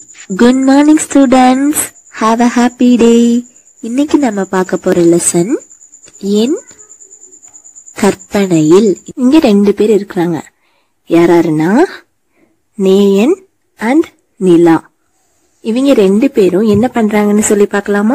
Good morning students. Have a happy day. இன்னைக்கு நம்ம பார்க்க போற லெசன் என் கற்பனையில். இங்க ரெண்டு பேர் இருக்காங்க. யாராருன்னா நேயன் அண்ட் நிலா. இவங்க ரெண்டு பேரும் என்ன பண்றாங்கன்னு சொல்லி பார்க்கலாமா?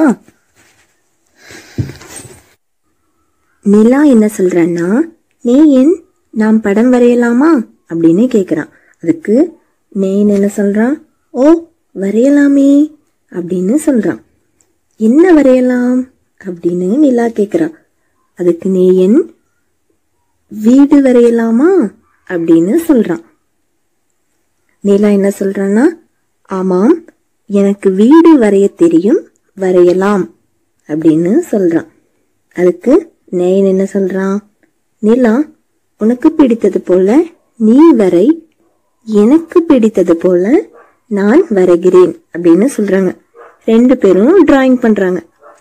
நிலா என்ன சொல்றான்னா, நேயன் நாம் படம் வரையலாமா அப்படின்னு கேக்குறான். அதுக்கு நேயன் என்ன சொல்றான், ஓ வரையலாமே அப்படின்னு சொல்றான். என்ன வரையலாம் அப்படின்னு நிலா கேக்குறான். அதுக்கு நேயன் வீடு வரையலாமா அப்படின்னு சொல்றான். நிலா என்ன சொல்றான்னா, ஆமாம் எனக்கு வீடு வரைய தெரியும், வரையலாம் அப்படின்னு சொல்றான். அதுக்கு நேயன் என்ன சொல்றான், நிலா உனக்கு பிடித்தது போல நீ வரை, எனக்கு பிடித்தது போல நான் வரைகிறேன் அப்படின்னு சொல்றாங்க. ரெண்டு பேரும் டிராயிங் பண்றாங்க.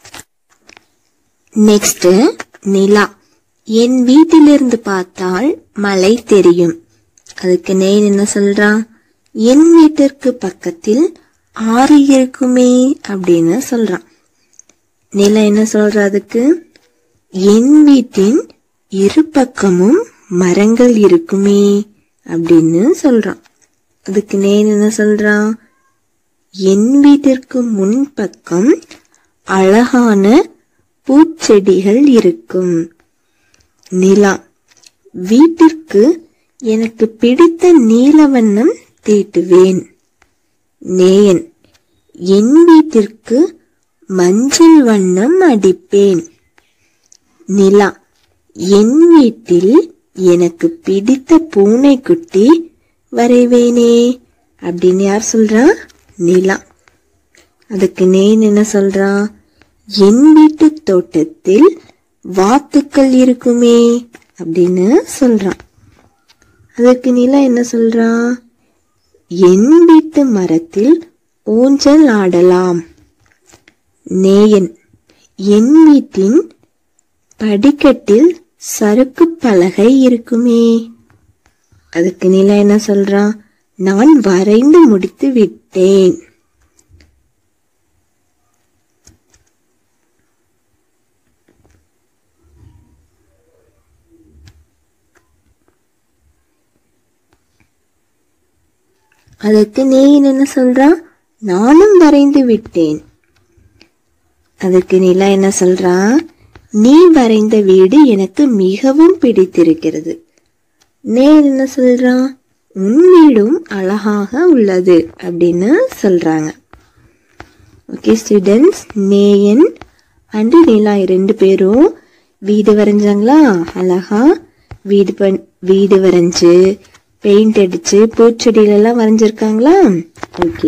நெக்ஸ்ட் நிலா, என் வீட்டிலிருந்து பார்த்தால் மலை தெரியும். அதுக்கு நேயன் என்ன சொல்றான், என் வீட்டிற்கு பக்கத்தில் ஆறு இருக்குமே அப்படின்னு சொல்றான். நிலா என்ன சொல்ற, அதுக்கு என் வீட்டின் இரு பக்கமும் மரங்கள் இருக்குமே அப்படின்னு சொல்றான். அதுக்கு நேயன் என்ன சொல்றான், என் வீட்டிற்கு முன்பக்கம் அழகான பூச்செடிகள் இருக்கும். நிலா, வீட்டிற்கு எனக்கு பிடித்த நீல வண்ணம் தீட்டுவேன். நேயன், என் வீட்டிற்கு மஞ்சள் வண்ணம் அடிப்பேன். நிலா, என் வீட்டில் எனக்கு பிடித்த பூனைக்குட்டி வரைவேனே அப்படின்னு யார் சொல்றா, நிலா. அதுக்கு நேயன் என்ன சொல்றா, என் வீட்டு தோட்டத்தில் வாத்துக்கள் இருக்குமே அப்படின்னு சொல்றான். அதுக்கு நிலா என்ன சொல்றா, என் வீட்டு மரத்தில் ஊஞ்சல் ஆடலாம். நேயன், என் வீட்டின் படிக்கட்டில் சறுக்கு பலகை இருக்குமே. அதுக்கு நிலா என்ன சொல்றா, நான் வரைந்து முடித்து விட்டேன். அதுக்கு நேயன் என்ன சொல்றா, நானும் வரைந்து விட்டேன். அதுக்கு நிலா என்ன சொல்றா, நீ வரைந்த வீடு எனக்கு மிகவும் பிடித்திருக்கிறது. நேயன் என்ன சொல்றான், உன் வீடும் அழகாக உள்ளது அப்படின்னு சொல்றாங்க. Okay students, Neyan and Nila ரெண்டு பேரும் வீடு வரைஞ்சாங்களா. அழகா வீடு வரைஞ்சு பெயிண்ட் அடிச்சு பூச்செடியிலெல்லாம் வரைஞ்சிருக்காங்களா. ஓகே,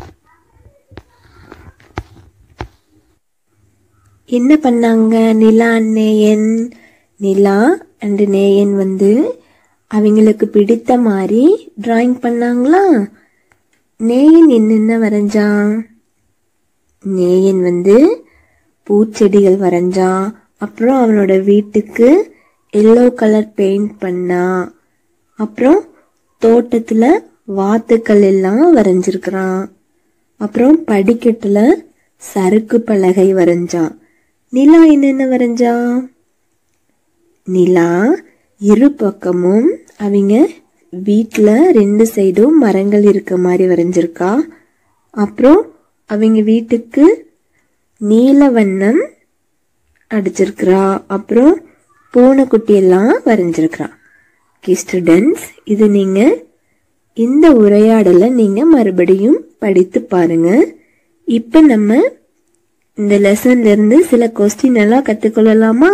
என்ன பண்ணாங்க நிலா அண்ட் நேயன்? நிலா அண்ட் நேயன் அவங்களுக்கு பிடித்த மாதிரி டிராயிங் பண்ணாங்களா. நேயன் என்னென்ன வரைஞ்சான்? நேயன் பூச்செடிகள் வரைஞ்சான். அப்புறம் அவனோட வீட்டுக்கு எல்லோ கலர் பெயிண்ட் பண்ணான். அப்புறம் தோட்டத்துல வாத்துக்கள் எல்லாம் வரைஞ்சிருக்கிறான். அப்புறம் படிக்கட்டுல சறுக்கு பலகை வரைஞ்சான். நிலா என்னென்ன வரைஞ்சான்? நிலா இரு பக்கமும் அவங்க வீட்டுல ரெண்டு சைடும் மரங்கள் இருக்க மாதிரி வரைஞ்சிருக்கா. அப்புறம் அவங்க வீட்டுக்கு நீல வண்ணம் அடிச்சிருக்கிறா. அப்புறம் பூனைக்குட்டி எல்லாம் வரைஞ்சிருக்கிறா. ஓகே ஸ்டூடெண்ட்ஸ், இது நீங்க இந்த உரையாடலை நீங்க மறுபடியும் படித்து பாருங்க. இப்ப நம்ம இந்த லெசன்ல இருந்து சில கொஸ்டின் எல்லாம் கத்துக்கொள்ளலாமா?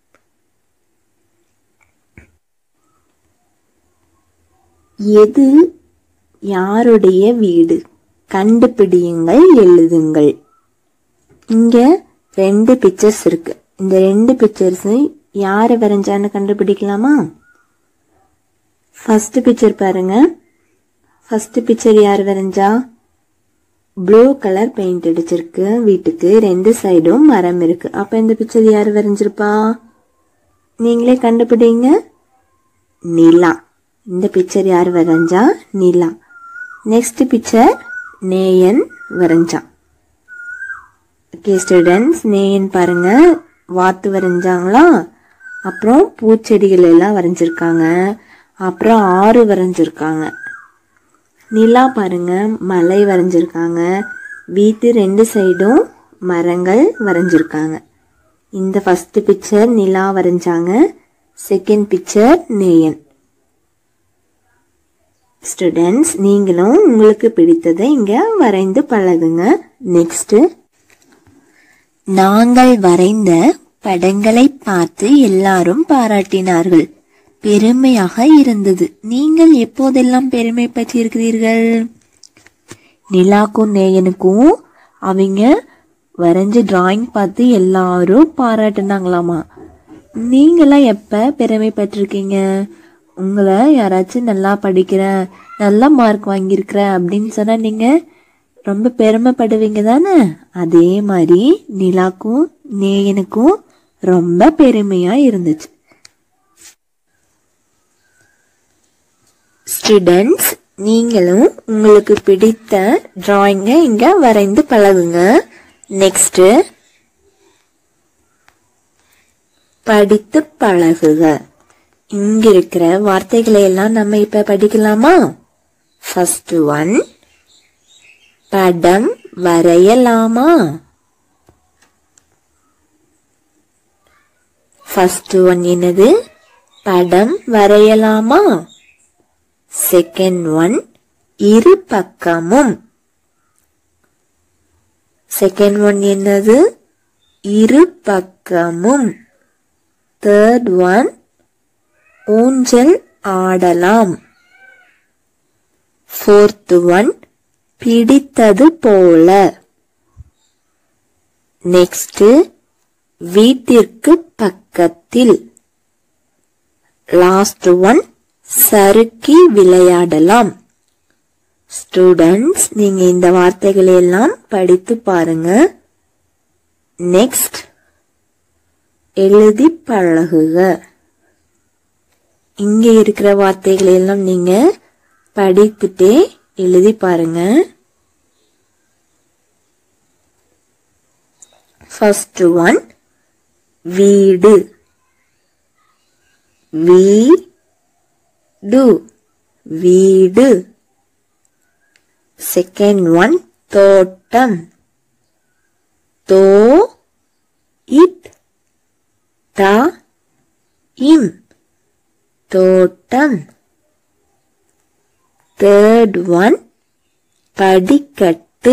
எது யாருடைய வீடு? கண்டுபிடியுங்கள், எழுதுங்கள். இங்க ரெண்டு பிக்சர்ஸ் இருக்கு. இந்த ரெண்டு பிக்சர்ஸ் யாரை வரைஞ்சான்னு கண்டுபிடிக்கலாமா? ஃபர்ஸ்ட் பிக்சர் பாருங்க. ஃபர்ஸ்ட் பிக்சர் யார் வரைஞ்சா? ப்ளூ கலர் பெயிண்ட் அடிச்சிருக்கு. வீட்டுக்கு ரெண்டு சைடும் மரம் இருக்கு. அப்ப இந்த பிக்சர் யார் வரைஞ்சிருப்பா? நீங்களே கண்டுபிடிங்க. நிலா. இந்த பிக்சர் யார் வரைஞ்சா? நிலா. நெக்ஸ்ட் பிக்சர் நேயன் வரைஞ்சான். ஓகே ஸ்டூடெண்ட்ஸ், நேயன் பாருங்க வாத்து வரைஞ்சாங்களா, அப்புறம் பூச்செடிகள் எல்லாம் வரைஞ்சிருக்காங்க, அப்புறம் ஆறு வரைஞ்சிருக்காங்க. நிலா பாருங்க மலை வரைஞ்சிருக்காங்க, வீட்டு 2 சைடும் மரங்கள் வரைஞ்சிருக்காங்க. இந்த ஃபர்ஸ்ட் பிக்சர் நிலா வரைஞ்சாங்க, செகண்ட் பிக்சர் நேயன். ஸ்டூடெண்ட்ஸ், நீங்களும் உங்களுக்கு பிடித்ததை இங்க வரைந்து பழகுங்க. நெக்ஸ்ட், நாங்கள் வரைந்த படங்களை பார்த்து எல்லாரும் பாராட்டினார்கள். பெருமையாக இருந்தது. நீங்கள் எப்போதெல்லாம் பெருமை பெற்றிருக்கிறீர்கள்? நிலாக்கும் நேயனுக்கும் அவங்க வரைஞ்ச டிராயிங் பார்த்து எல்லாரும் பாராட்டினாங்களாமா. நீங்களாம் எப்ப பெருமை பெற்றிருக்கீங்க? உங்களை யாராச்சும் நல்லா படிக்கிற, நல்ல மார்க் வாங்கியிருக்கிற அப்படின்னு சொன்னா நீங்க ரொம்ப பெருமைப்படுவீங்க தானே? அதே மாதிரி நிலாக்கும் நேயனுக்கும் ரொம்ப பெருமையா இருந்துச்சு. ஸ்டூடெண்ட்ஸ், நீங்களும் உங்களுக்கு பிடித்த டிராயிங்க இங்க வரைந்து பழகுங்க. நெக்ஸ்ட், படித்து பழகுக. இங்க இருக்கிற வார்த்தைகளை எல்லாம் நம்ம இப்ப படிக்கலாமா? ஃபர்ஸ்ட் ஒன், படம் வரையலாமா? ஃபர்ஸ்ட் ஒன் என்னது? படம் வரையலாமா. செகண்ட் ஒன், இரு பக்கமும். செகண்ட் ஒன் என்னது? இரு பக்கமும். தேர்ட் ஒன், ஊஞ்சல் ஆடலாம். ஃபோர்த் ஒன், பிடித்தது போல. நெக்ஸ்ட், வீட்டிற்கு பக்கத்தில். லாஸ்ட் ஒன், சறுக்கி விளையாடலாம். ஸ்டூடெண்ட்ஸ், நீங்க இந்த வார்த்தைகளை எல்லாம் படித்து பாருங்க. நெக்ஸ்ட், எழுதி பழகுக. இங்க இருக்கிற வார்த்தைகளை எல்லாம் நீங்க படித்துட்டே எழுதி பாருங்க. ஃபர்ஸ்ட் ஒன், வீடு. வீடு. செகண்ட் ஒன், தோட்டம். தோட்டம். தேர்ட் ஒன், படிக்கட்டு.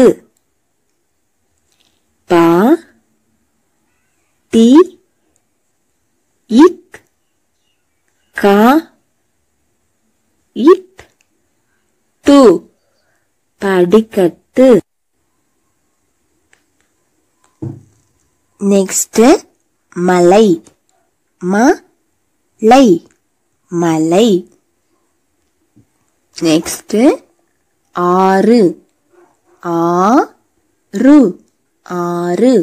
படிக்கட்டு. நெக்ஸ்ட், மலை. மலை. நெக்ஸ்ட், ஆறு. ஆறு.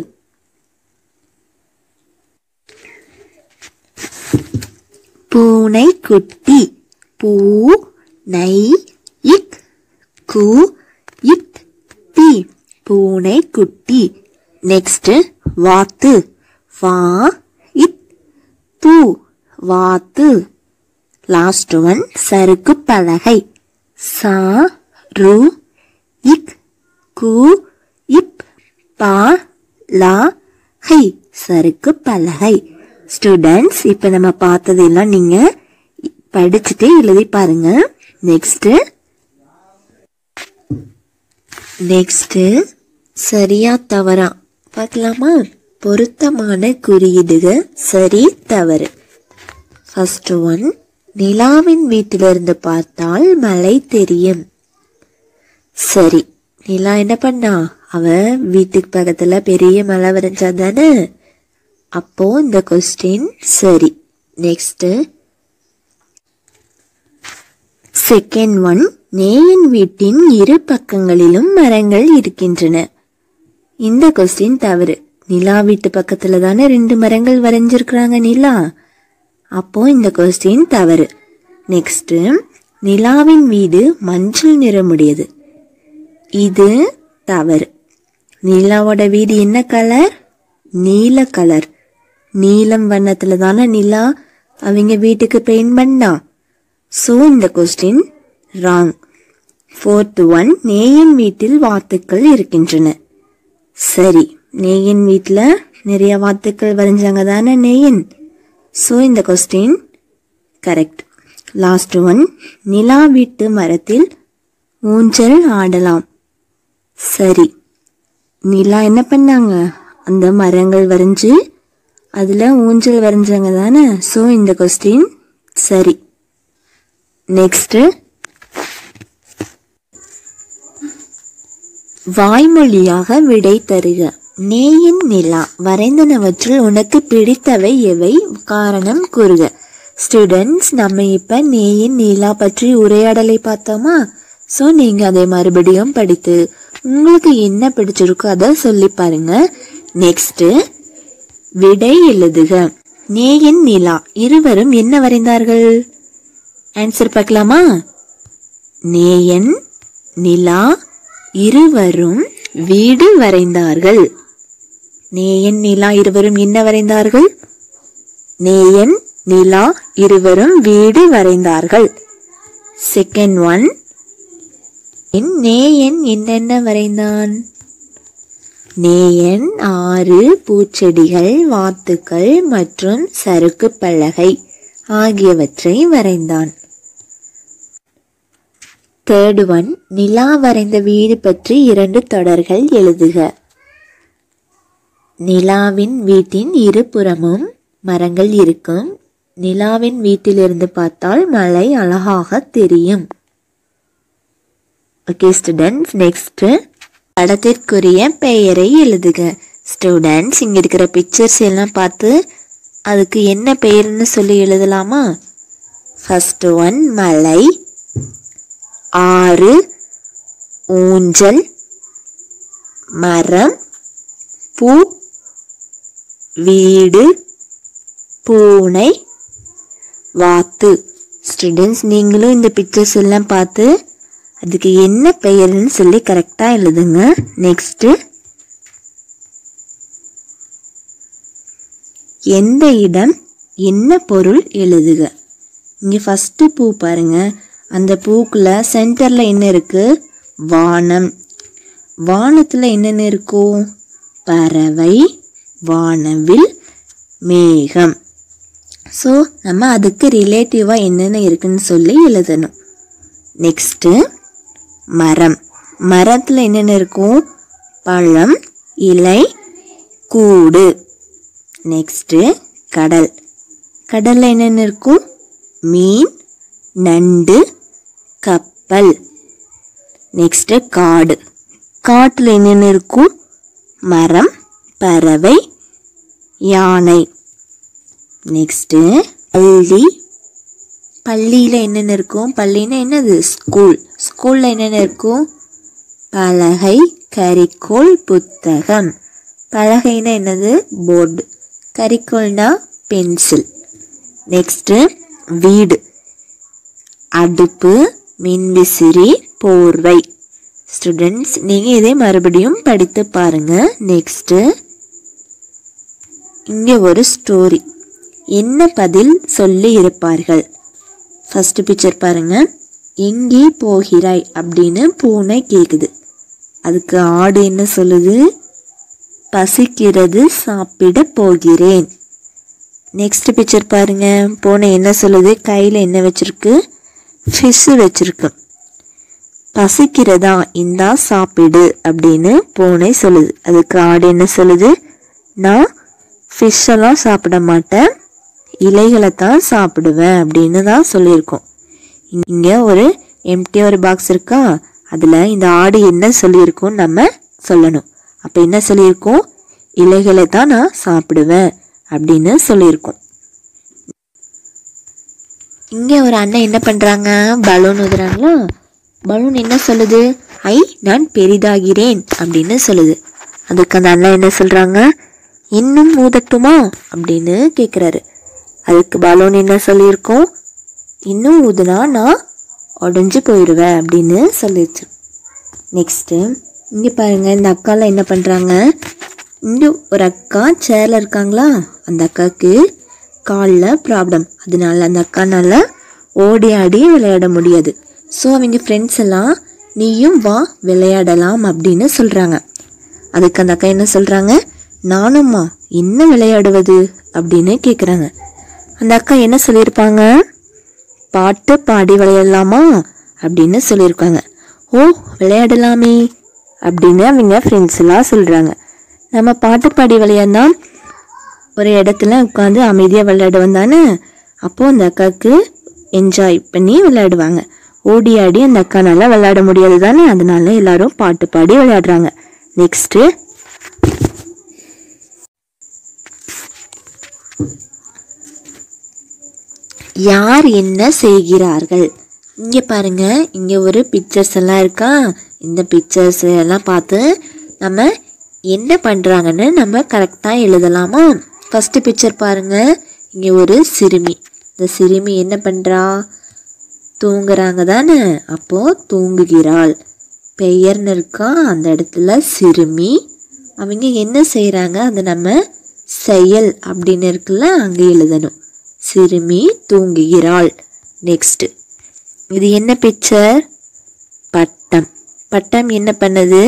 பூனை குட்டி. பூனை குட்டி. நெக்ஸ்ட், வாத்து. வாத்து. லாஸ்ட் ஒன், சறுக்கு பலகை. சறுக்கு பலகை. ஸ்டூடெண்ட்ஸ், இப்ப நம்ம பார்த்ததெல்லாம் நீங்க படிச்சுட்டே எழுதி பாருங்க. நெக்ஸ்ட் சரியா தவறா பார்க்கலாமா? பொருத்தமான குறியீடுகள் சரி தவறு. ஃபர்ஸ்ட் ஒன், நிலாவின் வீட்டிலிருந்து பார்த்தால் மலை தெரியும். சரி. நிலா என்ன பண்ணா? அவ வீட்டுக்கு பக்கத்துல பெரிய மலை வரைஞ்சா தானே, அப்போ இந்த கொஸ்டின் சரி. நெக்ஸ்ட், செகண்ட் ஒன், நேயன் வீட்டின் இரு பக்கங்களிலும் மரங்கள் இருக்கின்றன. இந்த கொஸ்டின் தவறு. நிலா வீட்டு பக்கத்துல தானே 2 மரங்கள் வரைஞ்சிருக்கிறாங்க நிலா, அப்போ இந்த கொஸ்டின் தவறு. நெக்ஸ்ட், நிலாவின் வீடு மஞ்சள் நிறமுடையது. இது தவறு. நிலாவோட வீடு என்ன கலர்? நீல கலர். நீலம் வண்ணத்துல தானே நிலா அவங்க வீட்டுக்கு பெயிண்ட் பண்ணா. ஸோ இந்த கொஸ்டின் ராங். 4th one, நேயின் வீட்டில் வாத்துக்கள் இருக்கின்றன. சரி, நேயின் வீட்டில் நிறைய வாத்துக்கள் வரைஞ்சாங்க தானே நேயின். ஸோ இந்த question correct. Last one, Nila வீட்டு மரத்தில் ஊஞ்சல் ஆடலாம். சரி, நிலா என்ன பண்ணாங்க? அந்த மரங்கள் வரைஞ்சி அதில் ஊஞ்சல் வரைஞ்சாங்க தானே. ஸோ இந்த கொஸ்டின் சரி. நெக்ஸ்ட்டு, வாய்மொழியாக விடை தருக. நேயின் நிலா வரைந்தனவற்றில் உனக்கு பிடித்தவை எவை? காரணம் கூறுக. ஸ்டூடெண்ட்ஸ், நம்ம இப்போ நேயின் நிலா பற்றி உரையாடலை பார்த்தோமா. ஸோ நீங்கள் அதை மறுபடியும் படித்து உங்களுக்கு என்ன பிடிச்சிருக்கோ அதை சொல்லி பாருங்க. நெக்ஸ்ட்டு, விடை எழுதுக. நேயின் நிலா இருவரும் என்ன வரைந்தார்கள்? ஆன்சர் பார்க்கலாமா? நேயன் நிலா இருவரும் வீடு வரைந்தார்கள். நேயன் நிலா இருவரும் என்ன வரைந்தார்கள்? நேயன் நிலா இருவரும் வீடு வரைந்தார்கள். செகண்ட் ஒன், நேயன் என்னென்ன வரைந்தான்? நேயன் 6 பூச்செடிகள், வாத்துக்கள் மற்றும் சறுக்கு பலகை ஆகியவற்றை வரைந்தான். தேர்ட் ஒன், நிலா வரைந்த வீடு பற்றி 2 தொடர்கள் எழுதுக. நிலாவின் வீட்டின் இருபுறமும் மரங்கள் இருக்கும். நிலாவின் வீட்டிலிருந்து பார்த்தால் மலை அழகாக தெரியும். ஓகே ஸ்டூடெண்ட்ஸ், நெக்ஸ்ட் படத்திற்குரிய பெயரை எழுதுக. ஸ்டூடெண்ட்ஸ், இங்கே இருக்கிற பிக்சர்ஸ் எல்லாம் பார்த்து அதுக்கு என்ன பெயர்னு சொல்லி எழுதலாமா? ஃபர்ஸ்ட் ஒன் மலை, 6 ஊஞ்சல், மரம், பூ, வீடு, பூனை, வாத்து. ஸ்டூடெண்ட்ஸ், நீங்களும் இந்த பிக்சர்ஸ் எல்லாம் பார்த்து அதுக்கு என்ன பெயர்னு சொல்லி கரெக்டாக எழுதுங்க. நெக்ஸ்ட்டு, எந்த இடம் என்ன பொருள் எழுதுக. இங்கே ஃபஸ்ட்டு பூ பாருங்க. அந்த பூக்குள்ள சென்டரில் என்ன இருக்கு? வானம். வானத்தில் என்னென்ன இருக்கும்? பறவை, வானவில், மேகம். ஸோ நம்ம அதுக்கு ரிலேட்டிவாக என்னென்ன இருக்குன்னு சொல்லி எழுதணும். நெக்ஸ்ட்டு, மரம். மரத்தில் என்னென்ன இருக்கும்? பழம், இலை, கூடு. நெக்ஸ்ட்டு, கடல். கடலில் என்னென்ன இருக்கும்? மீன், நண்டு, கப்பல். நெக்ஸ்ட்டு, காடு. காட்டில் என்னென்ன இருக்கும்? மரம், பறவை, யானை. நெக்ஸ்ட்டு, பள்ளி. பள்ளியில் என்னென்ன இருக்கும்? பள்ளின்னா என்னது? ஸ்கூல். ஸ்கூலில் என்னென்ன இருக்கும்? பலகை, கரிக்கோல், புத்தகம். பலகைனா என்னது? போர்டு. கரிக்கோல்னா பென்சில். நெக்ஸ்ட்டு, வீடு. அடுப்பு, மின்விசிறி, போர்வை. ஸ்டூடெண்ட்ஸ், நீங்கள் இதை மறுபடியும் படித்து பாருங்க. நெக்ஸ்ட்டு, இங்கே ஒரு ஸ்டோரி. என்ன பதில் சொல்லி இருப்பார்கள்? ஃபர்ஸ்ட் பிக்சர் பாருங்க. எங்கே போகிறாய் அப்படின்னு பூனை கேட்குது. அதுக்கு ஆடு என்ன சொல்லுது? பசிக்கிறது, சாப்பிட போகிறேன். நெக்ஸ்ட் பிக்சர் பாருங்க. பூனை என்ன சொல்லுது? கையில் என்ன வச்சிருக்கு? ஃபிஷ் வச்சிருக்கு. பசிக்கிறதா, இந்தா சாப்பிடு அப்படின்னு பூனை சொல்லுது. அதுக்கு ஆடு என்ன சொல்லுது? நான் ஃபிஷ்ஷெல்லாம் சாப்பிட மாட்டேன், இலைகளை தான் சாப்பிடுவேன் அப்படின்னு தான் சொல்லியிருக்கோம். இங்கே ஒரு எம்டியாக ஒரு பாக்ஸ் இருக்கா, அதில் இந்த ஆடு என்ன சொல்லியிருக்கோம் நம்ம சொல்லணும். அப்போ என்ன சொல்லியிருக்கோம்? இலைகளை தான் நான் சாப்பிடுவேன் அப்படின்னு சொல்லியிருக்கோம். இங்கே ஒரு அண்ணன் என்ன பண்ணுறாங்க? பலூன் ஊதுறாங்களா. பலூன் என்ன சொல்லுது? ஐ நான் பெரிதாகிறேன் அப்படின்னு சொல்லுது. அதுக்கு அந்த அண்ணன் என்ன சொல்கிறாங்க? இன்னும் ஊதட்டுமா அப்படின்னு கேட்குறாரு. அதுக்கு பலூன் என்ன சொல்லியிருக்கோம்? இன்னும் ஊதுனா நான் உடஞ்சி போயிடுவேன் அப்படின்னு சொல்லிடுச்சு. நெக்ஸ்ட்டு இங்கே பாருங்கள், இந்த அக்காலாம் என்ன பண்ணுறாங்க, இங்கே ஒரு அக்கா சேரில் இருக்காங்களா, அந்த அக்காவுக்கு காலில் ப்ராப்ளம். அதனால அந்த அக்கானால் ஓடி ஆடி விளையாட முடியாது. ஸோ அவங்க ஃப்ரெண்ட்ஸ் எல்லாம் நீயும் வா விளையாடலாம் அப்படின்னு சொல்கிறாங்க. அதுக்கு அந்த அக்கா என்ன சொல்கிறாங்க, நானும்மா என்ன விளையாடுவது அப்படின்னு கேட்குறாங்க. அந்த அக்கா என்ன சொல்லியிருப்பாங்க, பாட்டு பாடி விளையாடலாமா அப்படின்னு சொல்லியிருக்காங்க. ஓ விளையாடலாமே அப்படின்னு அவங்க ஃப்ரெண்ட்ஸ் எல்லாம் சொல்கிறாங்க. நம்ம பாட்டு பாடி விளையாடினா ஒரு இடத்துல உட்காந்து அமைதியாக விளையாடுவோம் தானே. அப்போது அந்த அக்காவுக்கு என்ஜாய் பண்ணி விளையாடுவாங்க. ஓடி ஆடி அந்த அக்கானால விளையாட முடியாது தானே, அதனால எல்லாரும் பாட்டு பாடி விளையாடுறாங்க. நெக்ஸ்ட்டு யார் என்ன செய்கிறார்கள். இங்கே பாருங்க, இங்கே ஒரு பிக்சர்ஸ் எல்லாம் இருக்கா. இந்த பிக்சர்ஸ் எல்லாம் பார்த்து நம்ம என்ன பண்ணுறாங்கன்னு நம்ம கரெக்டாக எழுதலாமா. ஃபஸ்ட்டு பிக்சர் பாருங்க, இங்கே ஒரு சிறுமி. இந்த சிறுமி என்ன பண்ணுறா, தூங்குறாங்க தானே, அப்போது தூங்குகிறாள். பெயர்னு இருக்கா, அந்த இடத்துல சிறுமி. அவங்க என்ன செய்கிறாங்க, அது நம்ம செயல் அப்படின்னு இருக்குல்ல, அங்கே எழுதணும். சிறுமி தூங்குகிறாள். நெக்ஸ்ட் இது என்ன பிக்சர், பட்டம். பட்டம் என்ன பண்ணுது,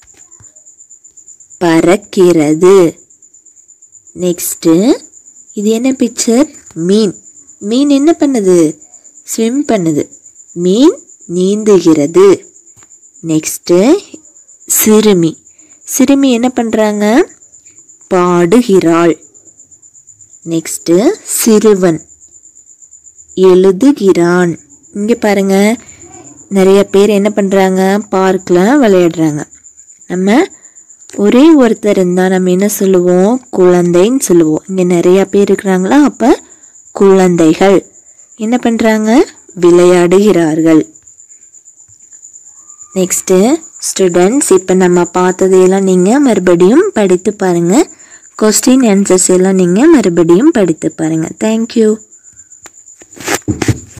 பறக்கிறது. நெக்ஸ்ட்டு இது என்ன பிக்சர், மீன். மீன் என்ன பண்ணுது, ஸ்விம் பண்ணுது. மீன் நீந்துகிறது. நெக்ஸ்ட்டு சிறுமி. சிறுமி என்ன பண்ணுறாங்க, பாடுகிறாள். நெக்ஸ்ட்டு சிறுவன் எழுதுகிறான். இங்கே பாருங்க, நிறைய பேர் என்ன பண்ணுறாங்க, பார்க்கில் விளையாடுறாங்க. நம்ம ஒரே ஒருத்தர் இருந்தால் நம்ம என்ன சொல்லுவோம், குழந்தைன்னு சொல்லுவோம். இங்கே நிறையா பேர் இருக்கிறாங்களா, அப்போ குழந்தைகள் என்ன பண்ணுறாங்க, விளையாடுகிறார்கள். நெக்ஸ்ட்டு ஸ்டூடெண்ட்ஸ், இப்போ நம்ம பார்த்ததையெல்லாம் நீங்கள் மறுபடியும் படித்து பாருங்கள். கொஸ்டின் ஆன்சர்ஸ் எல்லாம் நீங்கள் மறுபடியும் படித்து பாருங்கள். தேங்க்யூ.